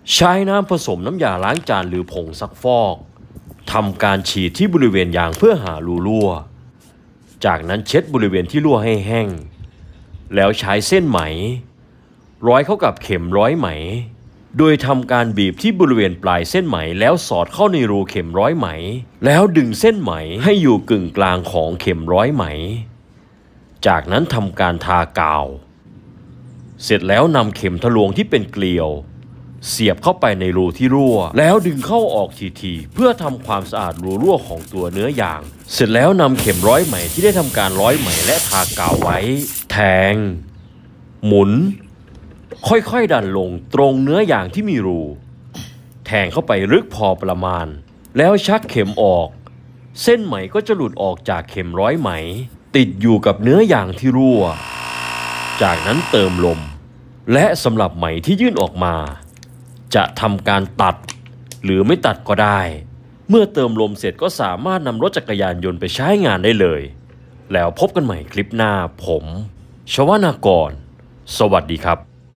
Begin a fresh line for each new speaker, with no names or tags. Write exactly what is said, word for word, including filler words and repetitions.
ใช้น้ำผสมน้ำยาล้างจานหรือผงซักฟอกทำการฉีดที่บริเวณยางเพื่อหารูรั่วจากนั้นเช็ดบริเวณที่รั่วให้แห้งแล้วใช้เส้นไหมร้อยเข้ากับเข็มร้อยไหมโดยทำการบีบที่บริเวณปลายเส้นไหมแล้วสอดเข้าในรูเข็มร้อยไหมแล้วดึงเส้นไหมให้อยู่กึ่งกลางของเข็มร้อยไหมจากนั้นทำการทากาวเสร็จแล้วนำเข็มทะลวงที่เป็นเกลียวเสียบเข้าไปในรูที่รั่วแล้วดึงเข้าออกทีๆเพื่อทำความสะอาดรูรั่วของตัวเนื้อยางเสร็จแล้วนำเข็มร้อยไหมที่ได้ทำการร้อยไหมและทากาวไว้แทงหมุนค่อยๆดันลงตรงเนื้อยางที่มีรูแทงเข้าไปลึกพอประมาณแล้วชักเข็มออกเส้นไหมก็จะหลุดออกจากเข็มร้อยไหมติดอยู่กับเนื้อยางที่รั่วจากนั้นเติมลมและสำหรับไหมที่ยื่นออกมาจะทำการตัดหรือไม่ตัดก็ได้เมื่อเติมลมเสร็จก็สามารถนำรถจักรยานยนต์ไปใช้งานได้เลยแล้วพบกันใหม่คลิปหน้าผมชวนากรสวัสดีครับ